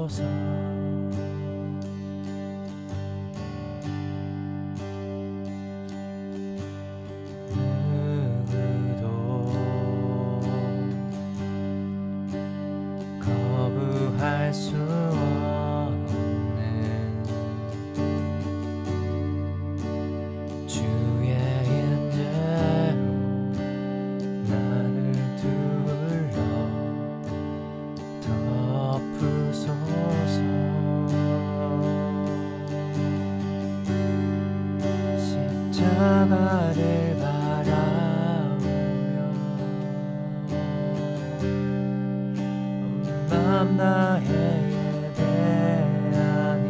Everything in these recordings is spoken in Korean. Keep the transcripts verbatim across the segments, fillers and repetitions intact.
덮으소서. 누구도 거부할 수 없는 주의 인재로 나를 둘러 덮으소서. 십자가를 바라보며 온 맘 다해 예배하니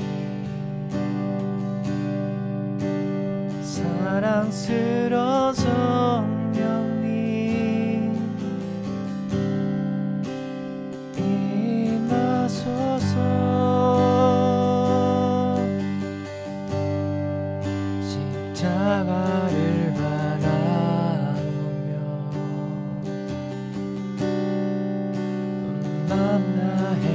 사랑스러운 성령님 임하소서. 십자가를 바라보며 온 맘 다해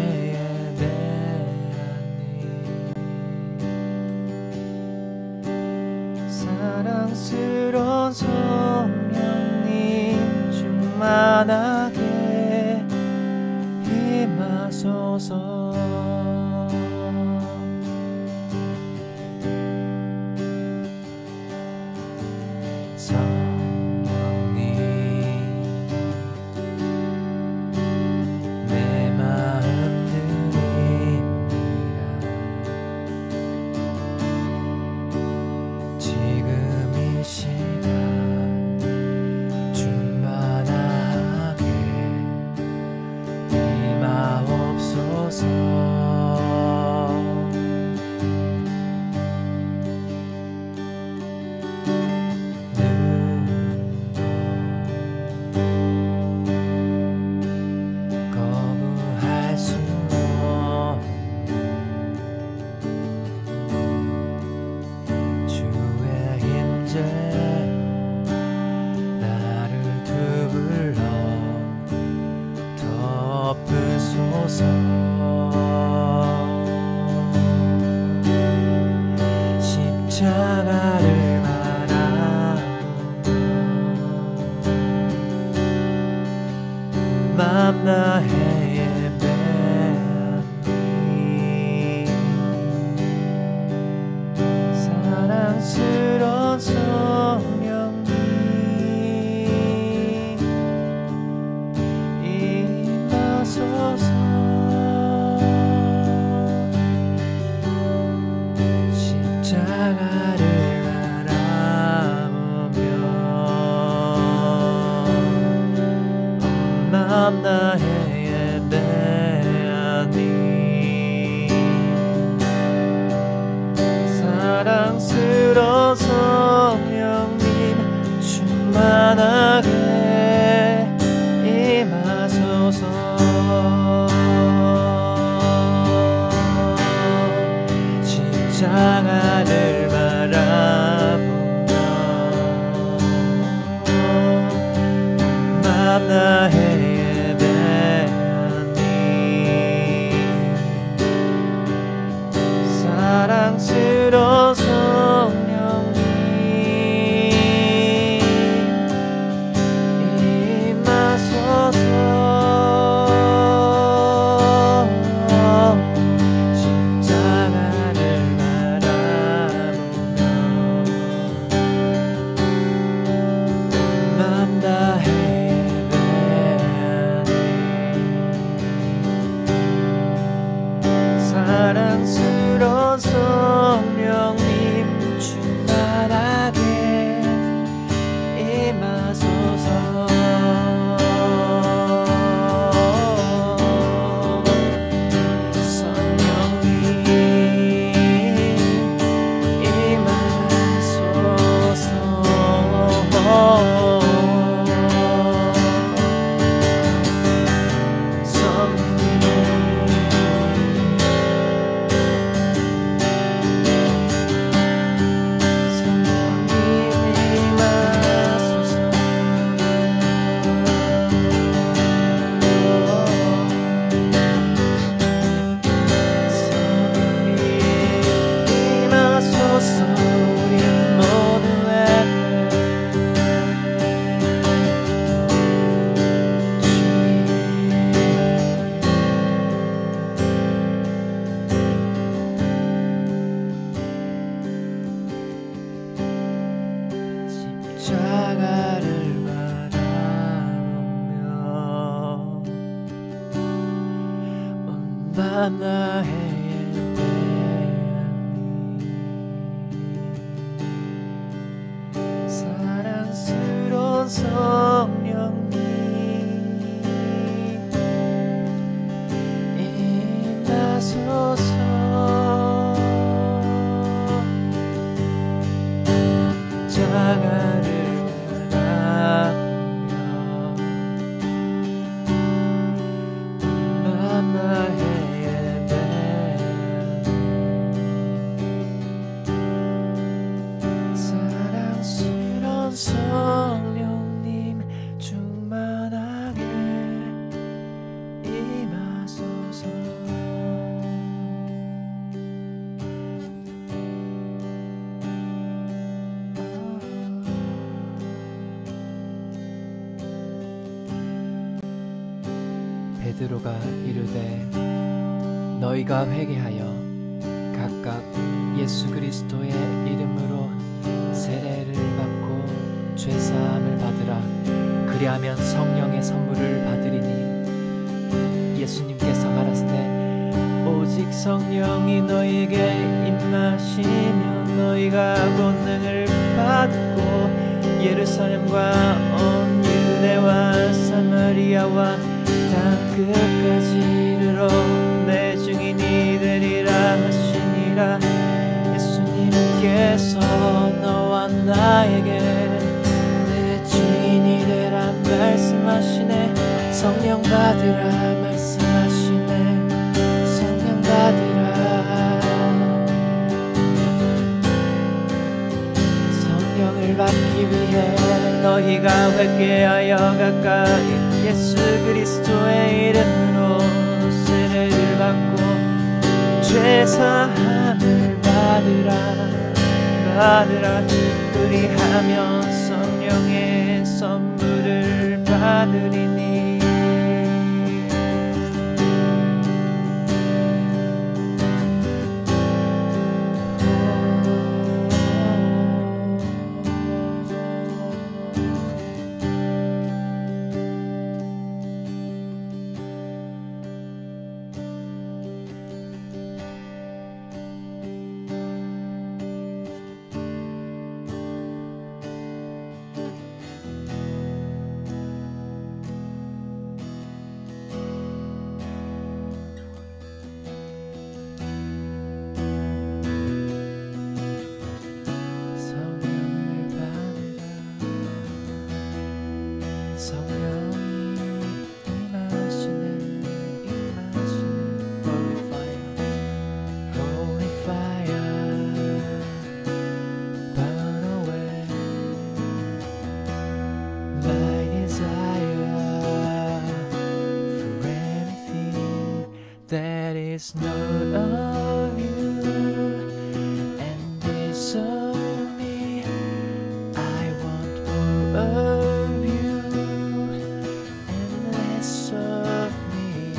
예배하니 사랑스러운 성령님 충만하게 임하소서. 성령님 내 마음 드립니다. 지금 이 시간 충만하게 임하옵소서. 거부할 수 없는 주의 임재로 나를 둘러 덮으소서. 십자가를 바라보며 맘 다해 예배하니 사랑스러운 성령님 임하소서. 십자가를 바라보며 온 맘 다해 예배하니 사랑스러운 성령님 충만하게 임하소서. 십자가를 바라보며 맘 다해 예배하니 사랑스러운 성령님 임하소서. 십자가를 바라보며 맘 다해 예배하니 베드로가 이르되 너희가 회개하여 각각 예수 그리스도의 이름으로 세례를 받고 죄사함을 받으라. 그리하면 성령의 선물을 받으리니 예수님께서 가라사대 오직 성령이 너희에게 임하시면 너희가 본능을 받고 예루살렘과 온 유대와 사마리아와 땅 끝까지 이르러 내 증인이 되리라 하시니라. 예수님께서 너와 나에게 내 증인이 되라 말씀하시네. 성령 받으라 말씀하시네. 성령 받으라. 성령을 받기 위해 너희가 회개하여 가까이 예수 그리스도의 이름으로 세례를 받고 죄사함을 받으라 받으라. 그리하면 성령의 선물을 받으리니 that is not of you and is of me. I want more of you and less of me.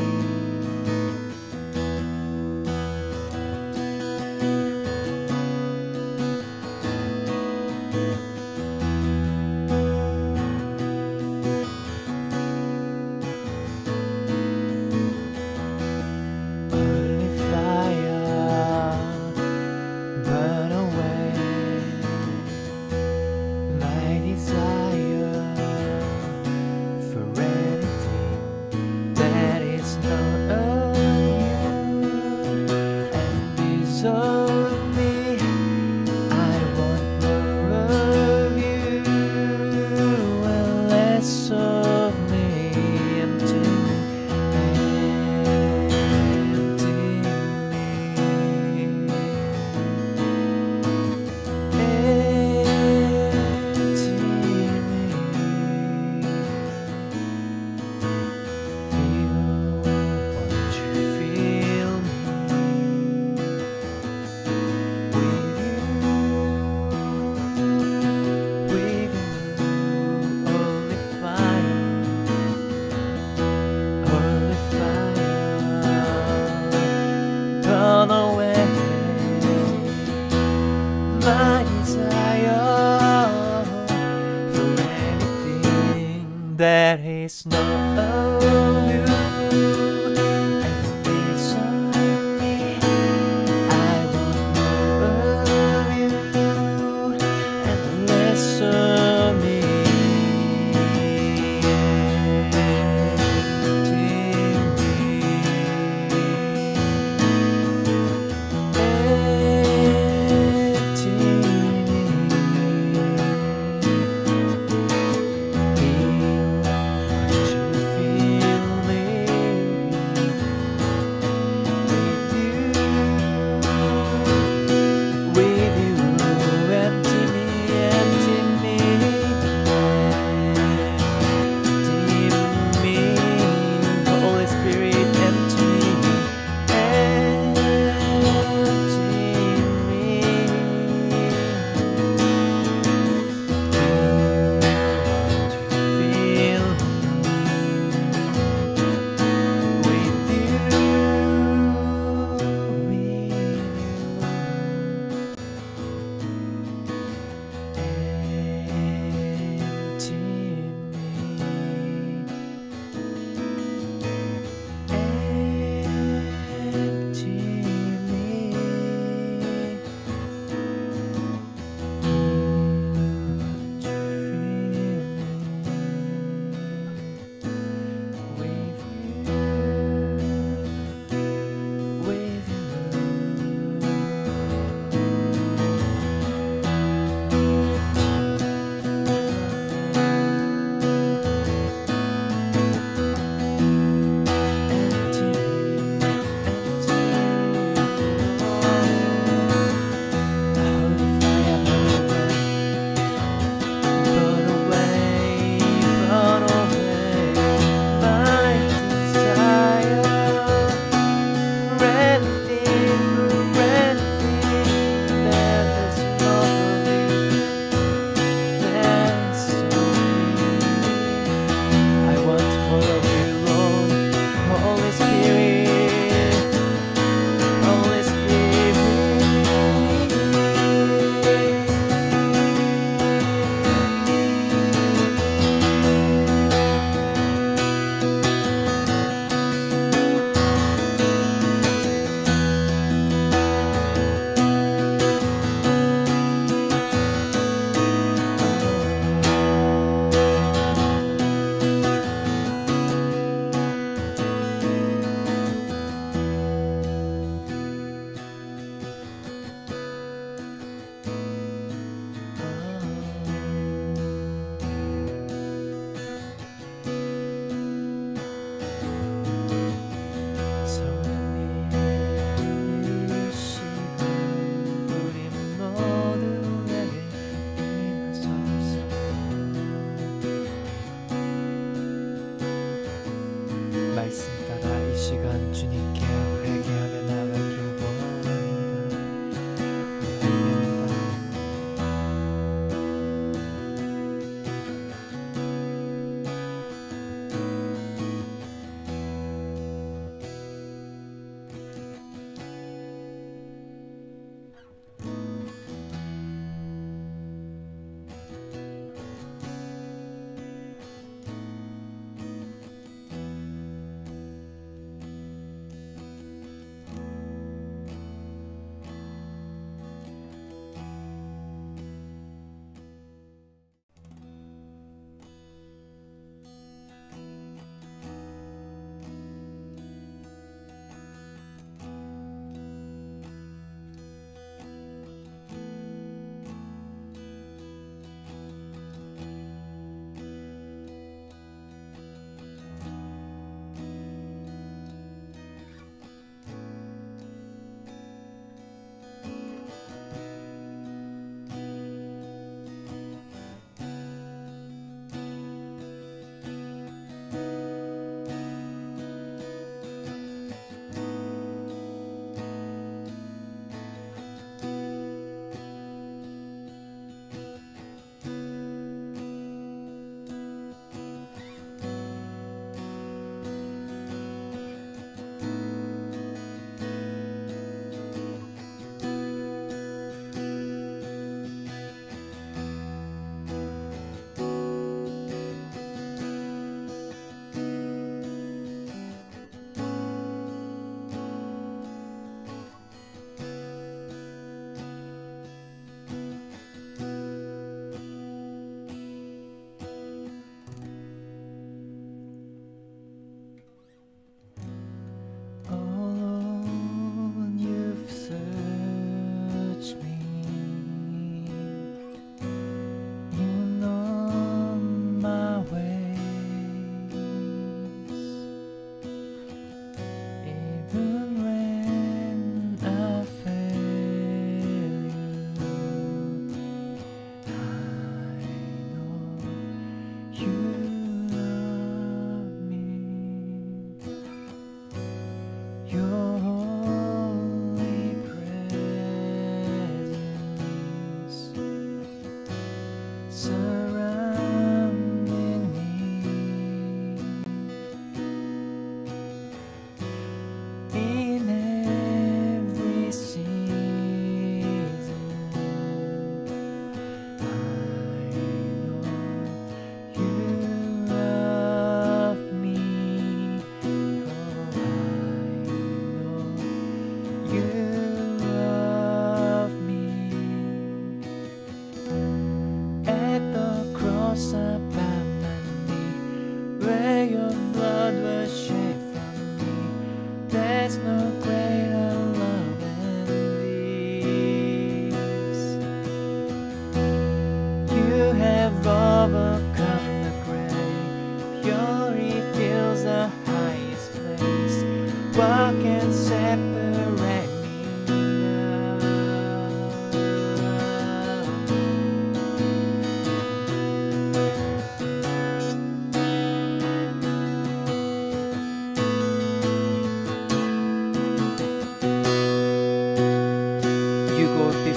That is not of you and is of me. I want more of you and less of me. Feel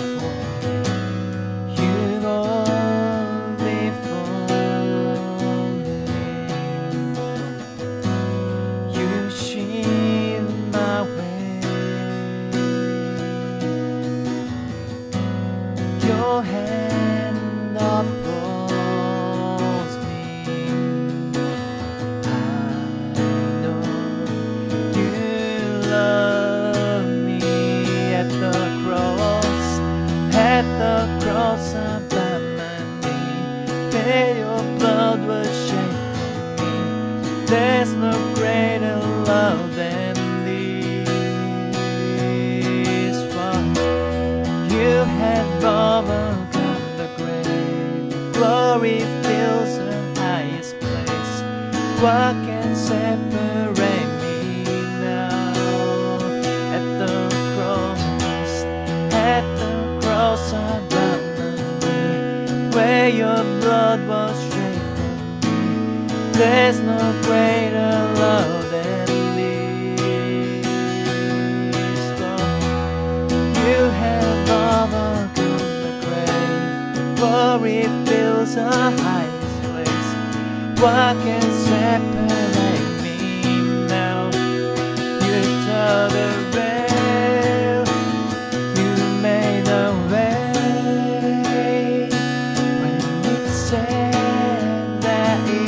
There's no greater love than this one. You have overcome the grave. Glory fills the highest place. What can separate me now? At the cross, at the cross abundantly, where your blood was shed. There's no greater love than this one. You have overcome the grave. Glory fills the highest place. What can separate me now? You tore the veil. You made a way when you said that it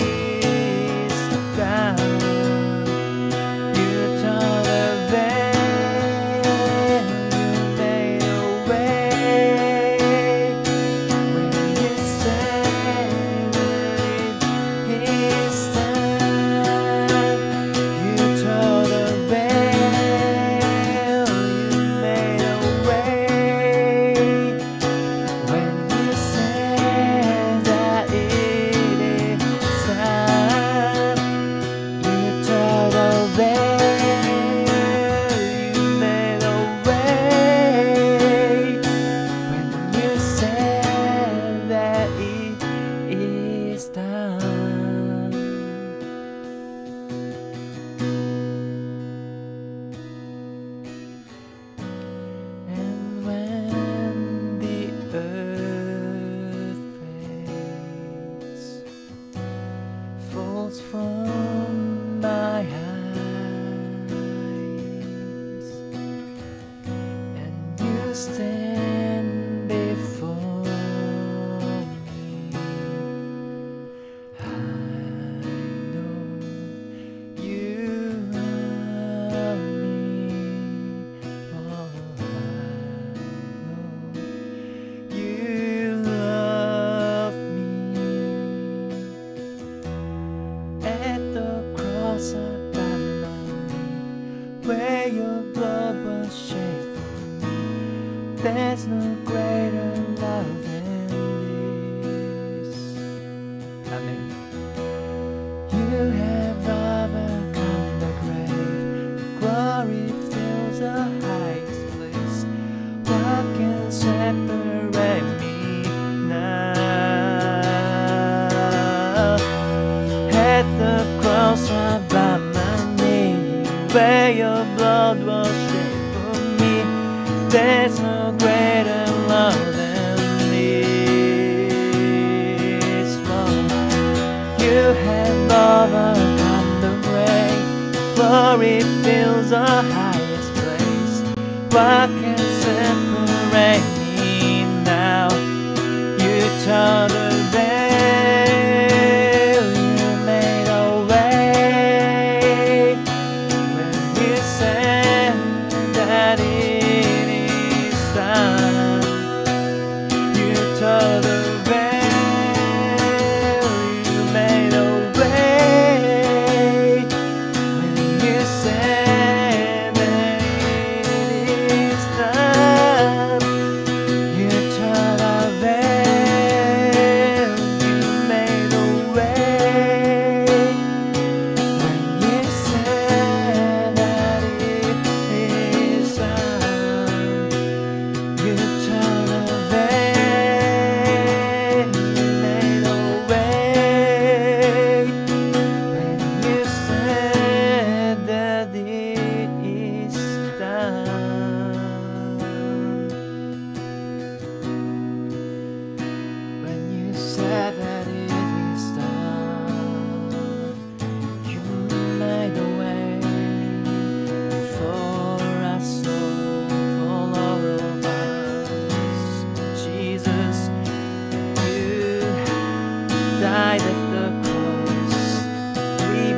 from my eyes, and you stand before me. I know you love me. Oh, I know you love me. At the cross abundantly, where your blood was shed for me, there's no greater love than this. Amen. You have overcome the grave. Glory fills the highest place. What can separate me now? At the cross abundantly, where your blood was shed for me, there's no greater love than this one. You have overcome the grave. Glory fills the highest place. What can separate me now? You tore the veil.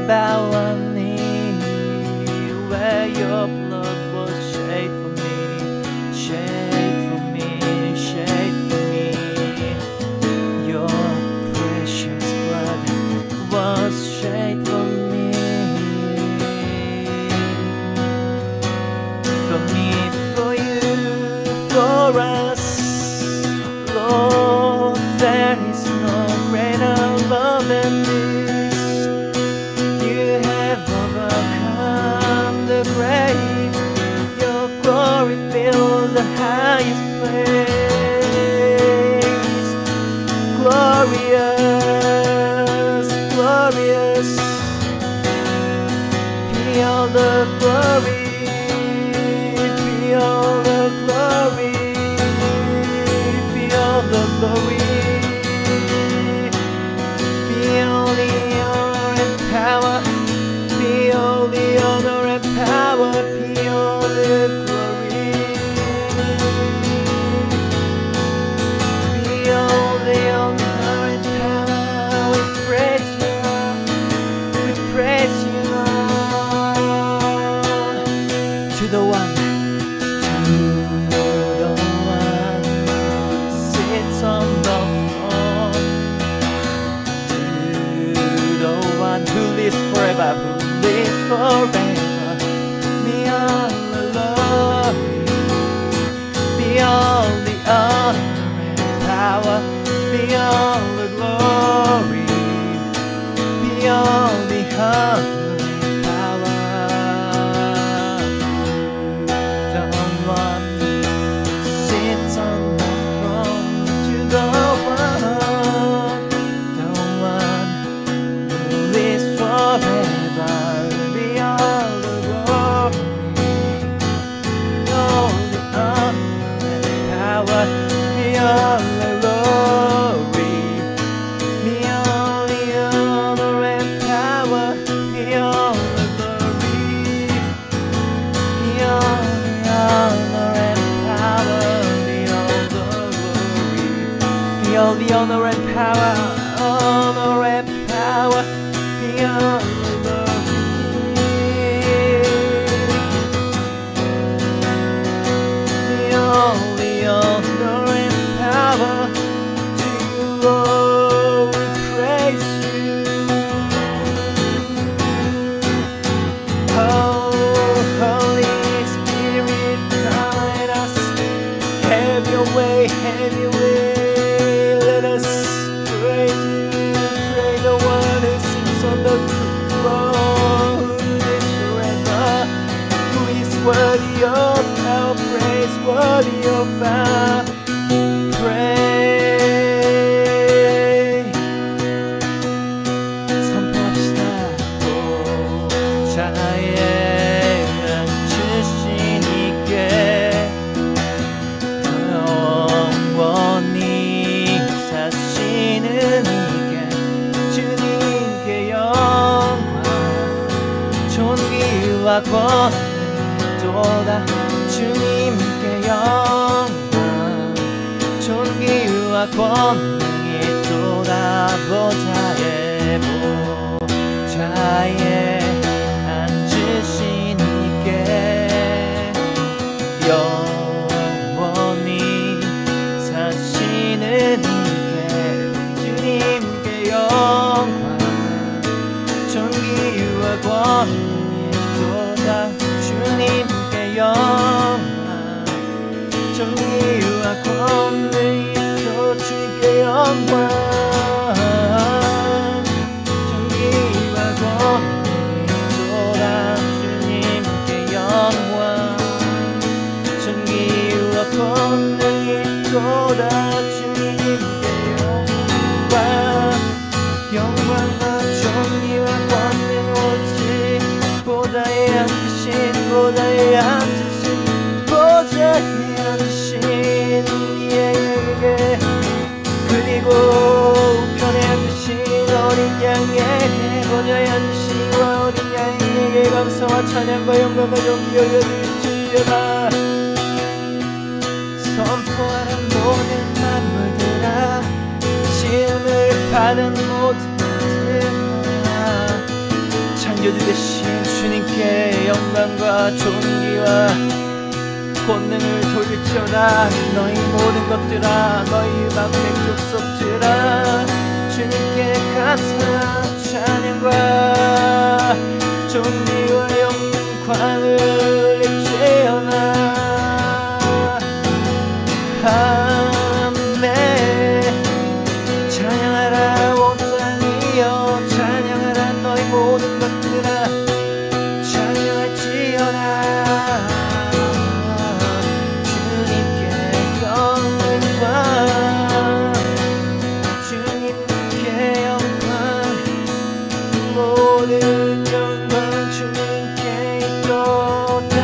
보았니 where your blood was shed for me, shed for me, shed for me. Your precious blood was shed for me, for me, for you, for us. Lord, there is no greater love than this. You have overcome the grave. Your glory fills the highest place. Glorious, glorious, be all the glory, be all the glory, be all the glory, be all the honor and power, be all the honor and power, be all the glory, be all the honor and power. We praise you, we praise you, Lord. To the one, to the one who sits on the throne, to the one who lives forever, who lives forever. Be all the glory, be all the honor and power, be all the glory, be all the honor and power. The one who sits on the throne, to the one, the one who lives forever, be all the glory, all the honor and power, be all the glory, be all the honor and power, be all the glory, be all the honor and power, be all the glory, be all the honor and power, honor and power, be all the glory, be all the honor and power to you, Lord. We praise you. Oh, Holy Spirit, guide us. Have your way, have your way. Let us praise you. Pray the one who sits on the throne, who lives forever, who is worthy of our praise, worthy of our praise. 선포합시다. 보좌에 앉으신 이께 영원히 사시는 이께 주님께 영광 존귀와 권능이 또다 주님께 영광 존귀와 권능이 또다 보좌에 보좌에 앉으신 이께 영원히 사시는 이께 주님께 영광 존귀와 권능이 또다 주님께 영광 존귀와 권능이 또 주님께 영광 존귀와 권능이 또다 주님께 영광 존귀와 권능이 또다 주님께 영광 영광과 존귀와 권능 오직 보좌에 앉으신 보좌에 앉으신 보좌에 앉으신 이에게 그리고 우편에 앉으신 어린 양에게 보좌에 앉으신 어린 양에게 감사와 찬양과 영광과 존귀 올려드릴지어다. 선포하는 모든 만물들아 지음을 받은 모든 자들아 창조주 되신 주님께 영광과 존귀와 권능을 돌릴지어다. 너희 모든 것들아, 너희 음악 백족속들아, 주님께 감사 찬양과 존귀와 영광을 일체어나. 아멘. 찬양하라 온 땅이여, 찬양하라 너희 모든 것들아, 찬양할지어다. 주님께 영광, 주님께 영광, 모든 영광 주님께 있도다.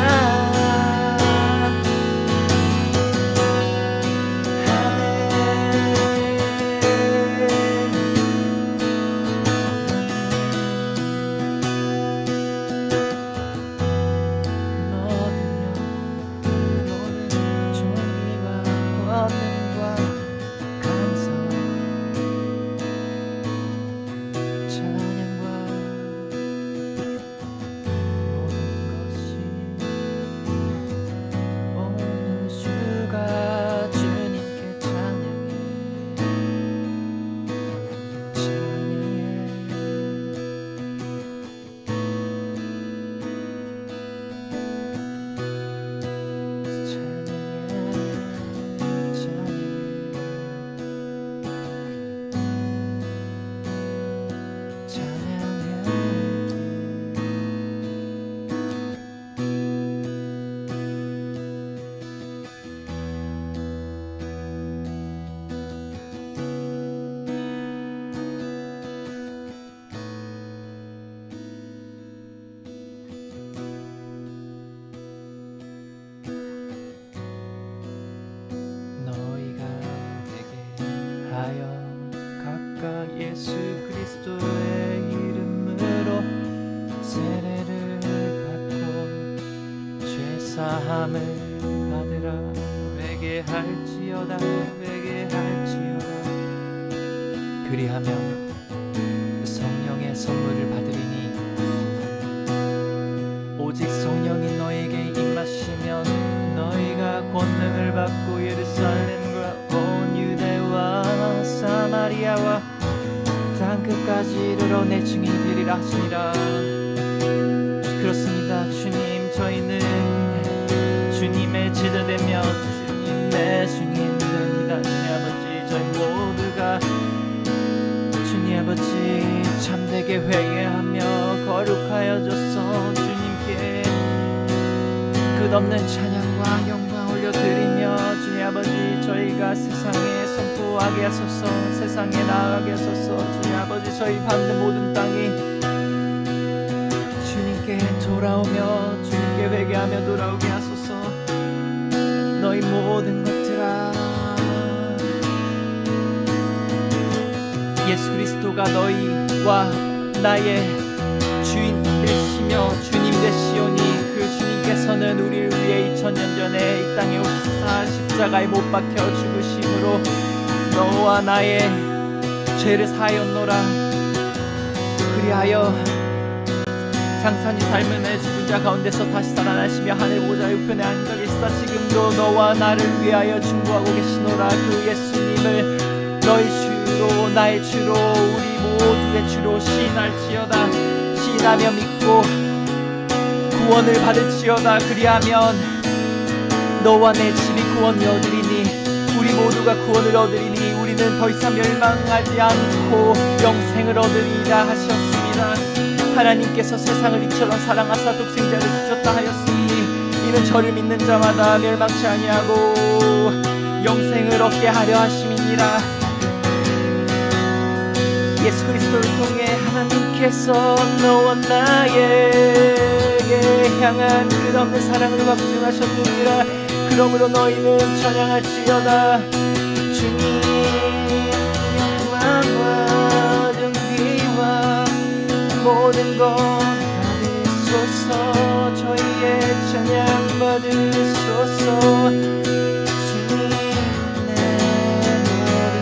예수 그리스도의 이름으로 세례를 받고 죄사함을 받으라. 회개할지어다, 회개할지어다. 그리하며 성령의 선물을 받으리니 오직 성령이 너에게 임하시면 너희가 권능을 받고 예루살렘과 온 유대와 사마리아와 땅끝까지 이르러 내 증인이 되리라 하시니라. 그렇습니다. 주님, 저희는 주님의 제자되며 주님의 증인 됩니다. 주님 아버지, 저희 모두가 주님 아버지 참되게 회개하며 거룩하여져서 주님께 끝없는 찬양과 영광 올려드리며 주님 아버지 저희가 세상에 선포하게 하소서, 세상에 나아가게 하소서. 주님 아버지 저희 받는 모든 땅이 주님께 돌아오며 주님께 회개하며 돌아오게 하소서. 너희 모든 것들아, 예수 그리스도가 너희와 나의 주인 되시며 주님 되시오니 그 주님께서는 우리를 위해 이천 년 전에 이 땅에 오시사 십자가에 못 박혀 죽으심으로 너와 나의 죄를 사하였노라. 그리하여 장산이 삶음의 죽은 자 가운데서 다시 살아나시며 하늘 보좌 우편에 앉아 계시사 지금도 너와 나를 위하여 중보하고 계시노라. 그 예수님을 너희 주로 나의 주로 우리 모두의 주로 시인할지어다. 시인하며 믿고 구원을 받을지어다. 그리하면 너와 내 집이 구원을 얻으리니 우리 모두가 구원을 얻으리니 우리는 더 이상 멸망하지 않고 영생을 얻으리라 하셨습니다. 하나님께서 세상을 이처럼 사랑하사 독생자를 주셨다 하였으니 이는 저를 믿는 자마다 멸망치 아니하고 영생을 얻게 하려 하심이니라. 예수 그리스도를 통해 하나님께서 너와 나에게 향한 끝없는 사랑을 확증하셨느니라. 그러므로 너희는 찬양할지어다. 주님 영광과 존귀와 모든 것 받으소서. 저희의 찬양 받으소서. 주님 내 모든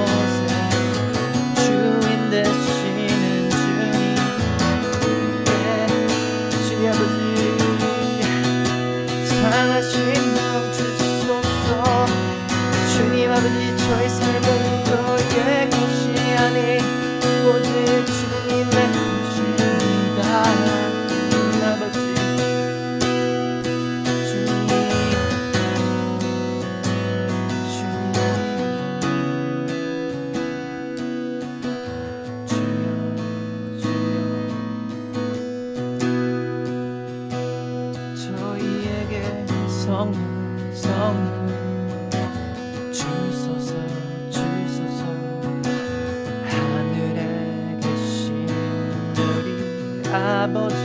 것에 주인 되시는 주님께 삶은 너의 것이 아니 오직 주님의 것입니다. 아버지 주님 성령 성령 주소서 주소서 하늘에 계신 우리 아버지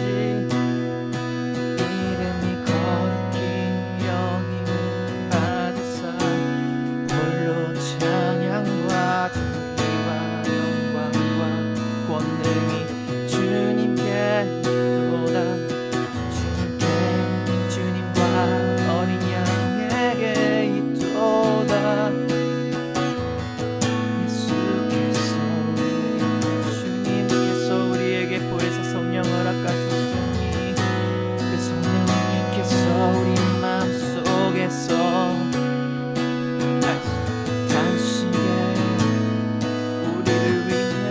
이름이 거룩히 여김을 받으사 홀로 찬양과 존귀와 영광과 권능이 주님께 있도다. 주님께 주님과 어린 양에게 있도다. 예수께서 주님께서 우리에게 보혜사 성령을 아까주셨으니 그 성령님께서 우리 마음속에서 단식에 우리를 위해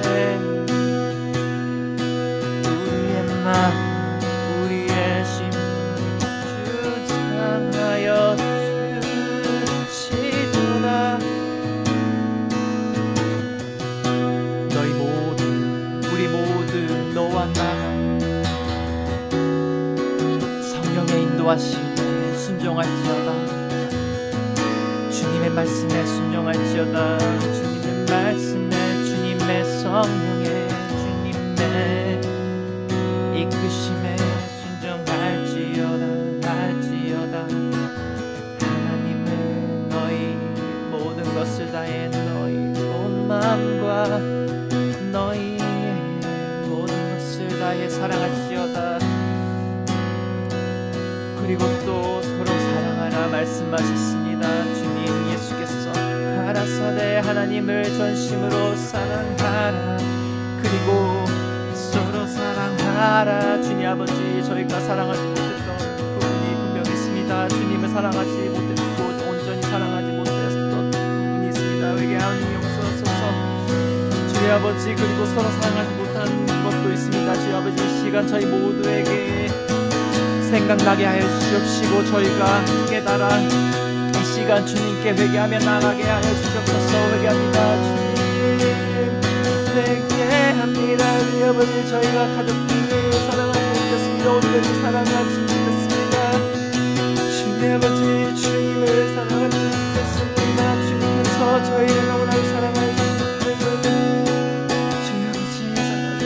우리의 마음 우리의 심 주장하여 주시도다. 너희 모두 우리 모두 너와 나 성령의 인도하심에 순종할지어다. 주님의 말씀에 순종할지어다. 주님의 말씀에 주님의 성령에 주님의 이끄심에 순종할지어다. 할지어다. 하나님은 너희 모든 것을 다해 너희 온 마음과 너희의 모든 것을 다해 사랑할지어다. 그리고 또 서로 사랑하라 말씀하셨습니다. 주님 예수께서 가라사대 하나님을 전심으로 사랑하라. 그리고 서로 사랑하라. 주님 아버지 저희가 사랑하지 못했던 부분이 분명히 있습니다. 주님을 사랑하지 못했고 온전히 사랑하지 못했던 부분이 있습니다. 회개하오니 용서하소서. 주님 아버지 그리고 서로 사랑하지 못한 것도 있습니다. 주님 아버지 이 시간 저희 모두에게 생각나게 하여 주시옵시고 저희가 깨달아 이 시간 주님께 회개하며 나가게 하여 주시옵소서. 회개합니다. 주님 회개합니다. 우리 아버지 저희가 가족들을 사랑하지 못했습니다. 온전히 사랑하지 못했습니다. 주님 아버지 주님을 사랑하지 못했습니다. 주님께서 저희를 너무나 사랑하여 주시는데 주님 아버지 사랑하지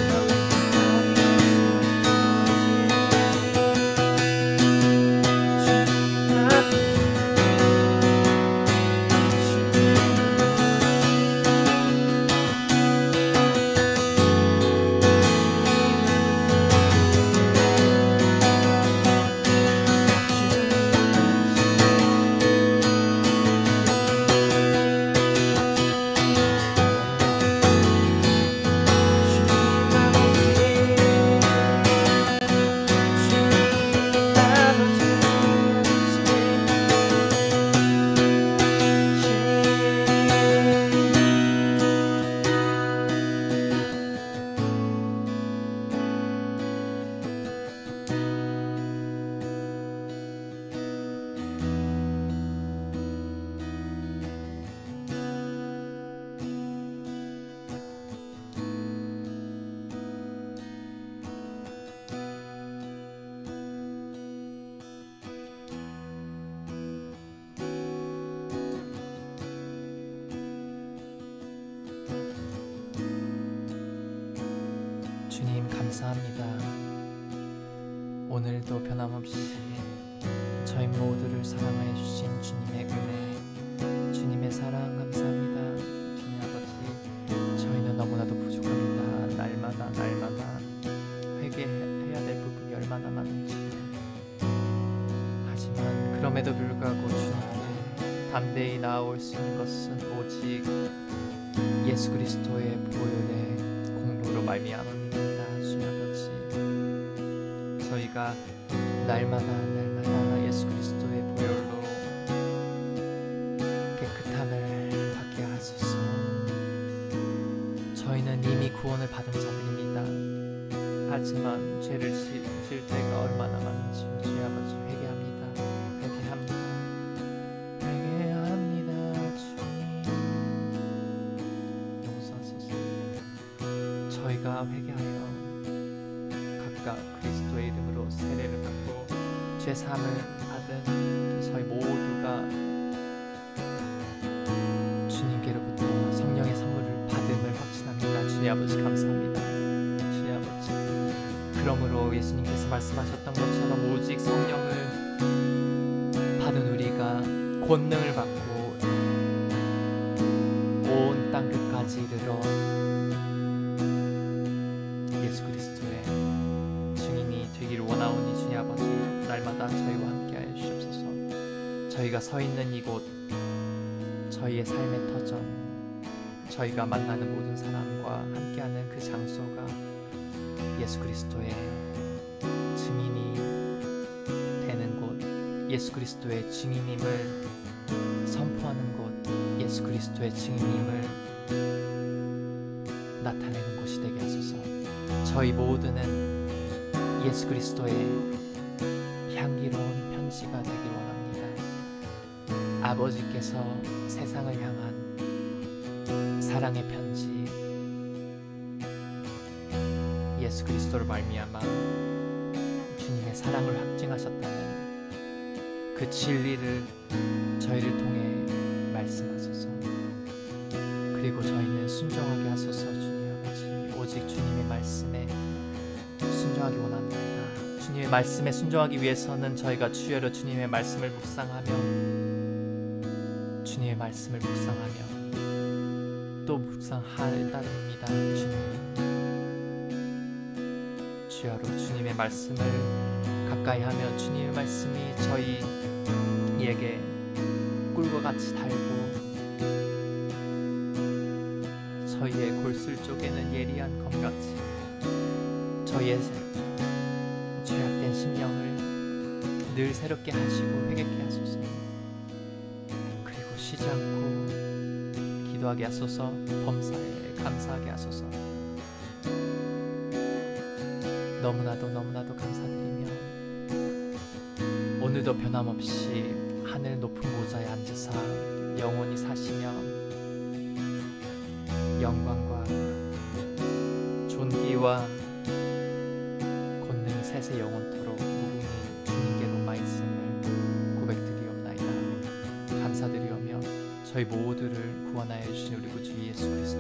주님 감사합니다. 오늘도 변함없이 저희 모두를 사랑하여 주신 주님의 은혜, 주님의 사랑 감사합니다. 주님 아버지 저희는 너무나도 부족합니다. 날마다 날마다 회개해야 될 부분이 얼마나 많은지. 하지만 그럼에도 불구하고 주님께 담대히 나아올 수 있는 것은 오직 예수 그리스도의 보혈의 공로로 말미암음입니다. 주님 아버지 저희가 날마다 날마다 예수 그리스도의 보혈로 깨끗함을 받기 구원을 받은 자들입니다. 하지만 죄를 지, 질 때가 얼마나 많은지 주의 아버지 회개합니다. 회개합니다. 회개합니다. 주님 용서하소서. 저희가 회개하여 각각 그리스도의 이름으로 세례를 받고 죄사함을 받은 저희 모두가 주님께로부터 성령의 선물을 받음을 확신합니다. 주님 아버지 감사합니다. 주님 아버지, 그러므로 예수님께서 말씀하셨던 것처럼 오직 성령을 받은 우리가 권능을 받고 온 땅 끝까지 이르러 예수 그리스도의 증인이 되기를 원하오니 주님 아버지, 날마다 저희와 함께하여 주시옵소서. 저희가 서 있는 이곳, 저희의 삶의 터전, 저희가 만나는 모든 사람과 함께하는 그 장소가 예수 그리스도의 증인이 되는 곳, 예수 그리스도의 증인임을 선포하는 곳, 예수 그리스도의 증인임을 나타내는 곳이 되게 하소서. 저희 모두는 예수 그리스도의 향기로운 편지가 되길 원합니다. 아버지께서 세상을 향한 사랑의 편지, 예수 그리스도를 말미암아 주님의 사랑을 확증하셨다는 그 진리를 저희를 통해 말씀하소서. 그리고 저희는 순종하게 하소서. 주님 아버지, 오직 주님의 말씀에 순종하기 원합니다. 주님의 말씀에 순종하기 위해서는 저희가 주여로 주님의 말씀을 묵상하며 주님의 말씀을 묵상하며 또 묵상할 따름입니다. 주님, 주여로 주님의 말씀을 가까이 하며 주님의 말씀이 저희에게 꿀과 같이 달고 저희의 골술 쪽에는 예리한 검같이 저희의 죄악된 심령을 늘 새롭게 하시고 회개케 하소서. 그리고 쉬지 않고 기도하게 하소서. 범사에 감사하게 하소서. 너무나도 너무나도 감사드리며 오늘도 변함없이 하늘 높은 보좌에 앉으사 영원히 사시며 영광과 존귀와 권능이 세세 영원토록 무궁히 주님께로 말씀을 고백드리옵나이다. 감사드리오며 저희 모두를 구원하여 주신 우리 구주 예수 그리스도